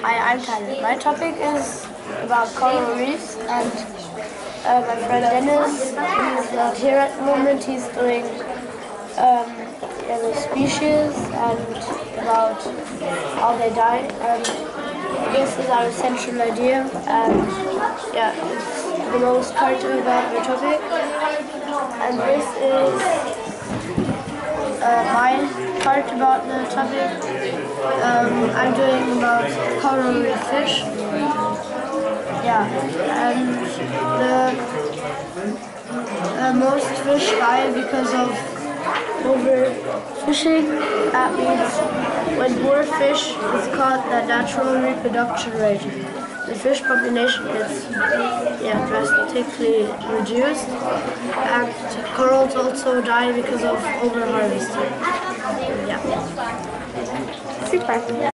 Hi, I'm Tyler. My topic is about coral reefs, and my friend Dennis, he's not here at the moment. He's doing the species and about how they die. And this is our central idea, and yeah, it's the most part about the topic. And this is my part about the topic. I'm doing about coral reef fish. Yeah, and the most fish die because of overfishing. That means when more fish is caught, the natural reproduction rate, the fish population gets drastically reduced, and corals also die because of overharvesting. Yeah. Super.